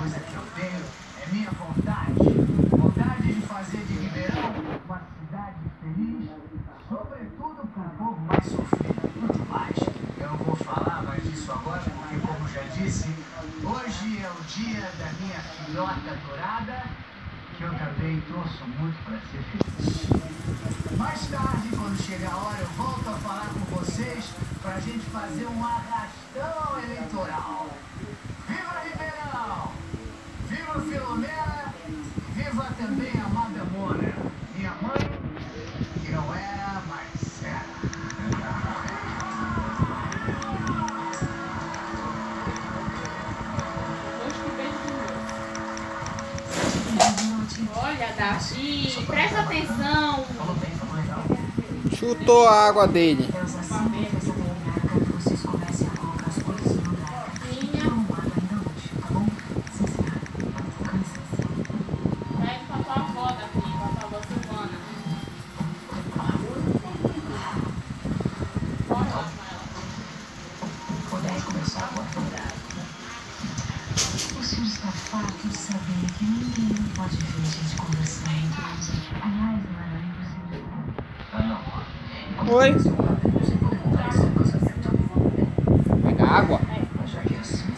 coisa que eu tenho é minha vontade de fazer de Ribeirão uma cidade feliz, sobretudo para o povo mais sofrido. Mas eu não vou falar mais disso agora, porque, como já disse, hoje é o dia da minha filhota dourada, que eu também torço muito para ser feliz. Mais tarde, quando chegar a hora, eu volto a falar com vocês para a gente fazer um arrastão eleitoral. Viva Ribeirão! Viva Filomena! Viva também a amada Mona, minha mãe, que não era, mas era. Olha, Davi, presta atenção. Chutou a água dele. Pede pra tua avó daqui, pra tua avó Silvana. Corre lá com ela. Podemos começar agora. O senhor está farto de saber que ninguém pode ver a gente conversando. Aliás, não era impossível. Ah, não. Oi. Pega água. Já que é assim.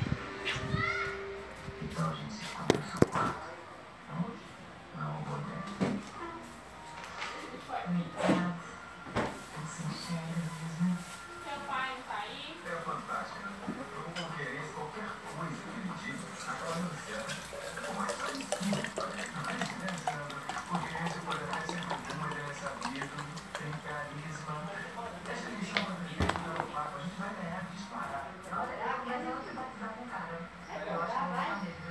Então a gente se conhece no quarto. Não, vou ver. Seu pai não tá aí? É fantástico. Eu vou conferir qualquer coisa que ele diz. Agora não sei. Mas só isso. Porque esse poderá ser uma dessa vida. Tem carisma. Deixa ele chamar de jeito do papo. A gente vai ganhar disparar. Mas ela se batizar com o cara. Eu acho que não vai mesmo.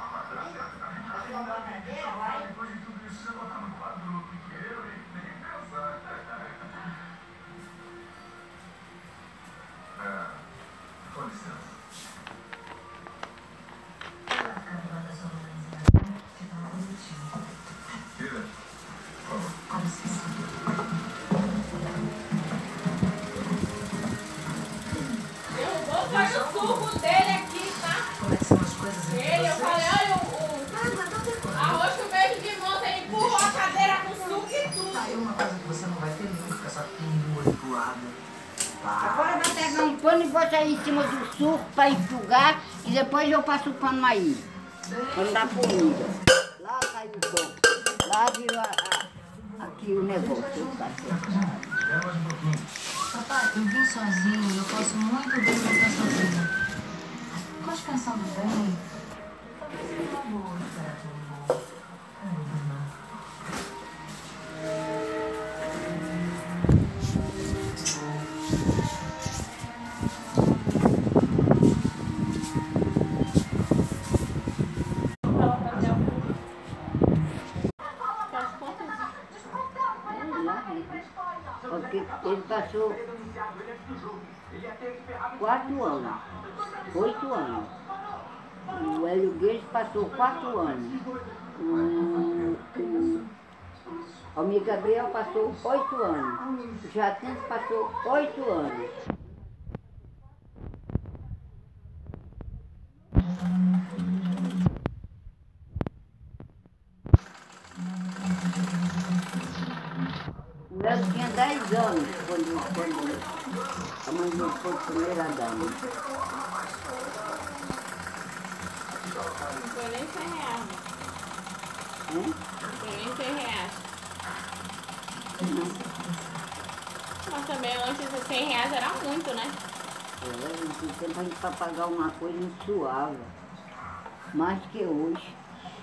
Depois de tudo isso, você botar no quadro que eu e nem pensar. Com licença. Tira. Derrubou, foi o suco dele aqui, tá? Como é que são as coisas Ele, eu falei, olha o arroz com beijo de moça, ele empurrou a cadeira com suco e tudo. Aí uma coisa que você não vai ter nunca, essa pintura empurrada. Agora vai pegar um pano e botar aí em cima do suco para enxugar e depois eu passo o pano aí. Quando dá comida. Lá cai o pão. Lá virou aqui o negócio. Espera mais um pouquinho. Papai, eu vim sozinho, eu posso muito bem voltar sozinha. Pode pensando bem. Talvez seja uma boa esperar pelo bom. Porque ele passou 4 anos, 8 anos. O Hélio Guedes passou 4 anos. O Almir Gabriel passou 8 anos. O Jacens passou 8 anos. O Hélio tinha 10 anos quando a mãe dele foi primeira dama. Não foi nem 100 reais. Hein? Não foi nem 100 reais. Não. Mas também antes 100 reais era muito, né? Naquele tempo a gente para pagar uma coisa não suava. Mais que hoje.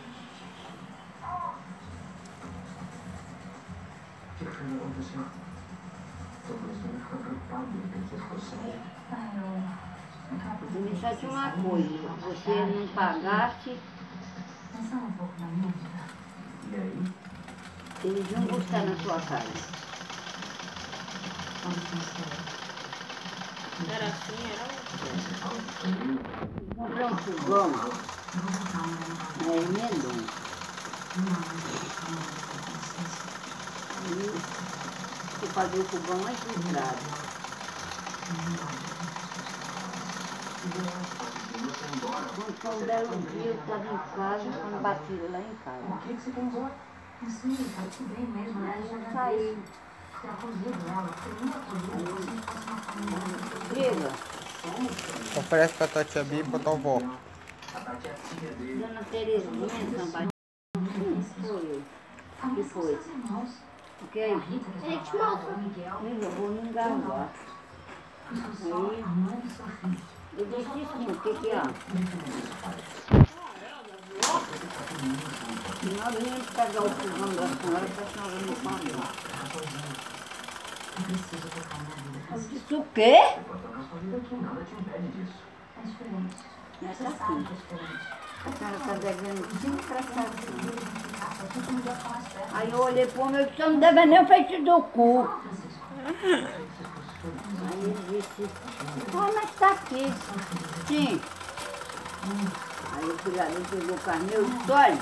O que foi que aconteceu? Talvez eu não ficar preocupado depois que você sair. Você me disse uma coisa, se você não pagasse, Pensando um pouco na minha vida. E aí? eles iam buscar na sua casa. Quando pensei, Era assim, era Comprei um fogão eu vou botar um na Hermendon. Aí eu paguei o fogão mais frustrado. E você embora? Quanto foi um belo dia, eu estava em casa, quando bati lá em casa. O que você pensou? Não sei, parece bem mesmo, né? Aí eu saí. Ter acolhido ela, ter me acolhido, como se fosse uma família. Diga, Oferece pra tua tia Bia e pra tua avó. Dona Terezinha, São Baixo. Foi eu. O que foi? O que é isso? Gente, moça. Eu vou me enganar. Aí, eu disse sim, o que é? Nós viemos pegar o fogão da senhora para a senhora me pagar. Eu disse o quê? Nessa aqui. A senhora está devendo 5 prestações. Aí eu olhei para o meu e disse, eu não deve nem o feito do cu. Aí ele disse, mas está aqui. Sim. Aí o filho pegou o carneiro e disse, olha,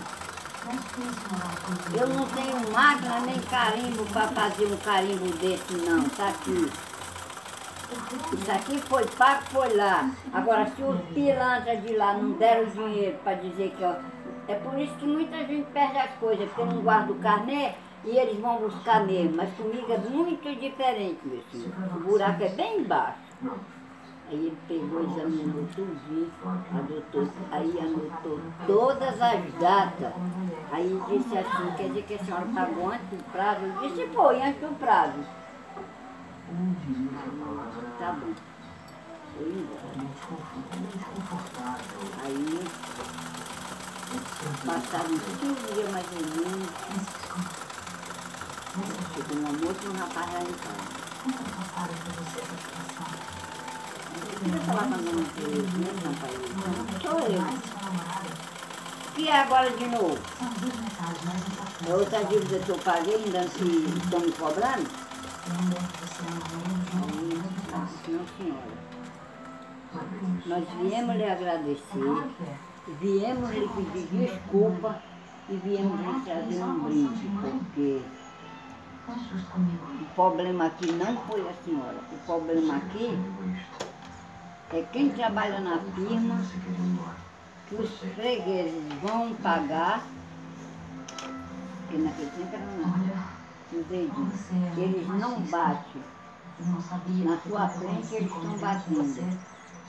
eu não tenho máquina nem carimbo para fazer um carimbo desse não, tá aqui. Isso aqui foi pago, foi lá. Agora, se os pilantras de lá não deram dinheiro para dizer que... Ó, é por isso que muita gente perde as coisas, porque não guarda o carnê e eles vão buscar mesmo. Mas comigo é muito diferente, meu filho. O buraco é bem embaixo. Aí ele pegou, examinou tudinho, aí anotou todas as datas. Aí disse assim, quer dizer que a senhora pagou antes do prazo? Eu disse, foi, antes do prazo. Tá bom. Foi embora. Aí, passaram 5 dias mais ou menos. Chegou um almoço e um rapaz lá em casa. Eu queria falar com a dona Terezinha, rapaz. Sou eu. O que é agora de novo? É outra dívida que eu paguei, ainda que estão me cobrando? Não, senhora. Nós viemos lhe agradecer, viemos lhe pedir desculpa e viemos lhe trazer um brinde, porque o problema aqui não foi a senhora. O problema aqui é quem trabalha na firma, que os fregueses vão pagar, porque naquele tempo era os dedinhos, eles não batem. Na sua frente eles estão batendo.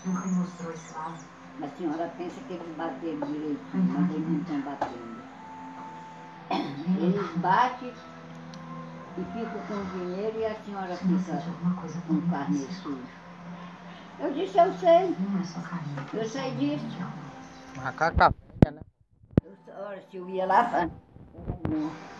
A senhora pensa que eles bateram direitinho, mas eles não estão batendo. Eles batem e ficam com o dinheiro e a senhora fica com o carnê sujo. Eu disse, eu sei. Eu sei disso. Macaca, né? Olha, se eu ia lá,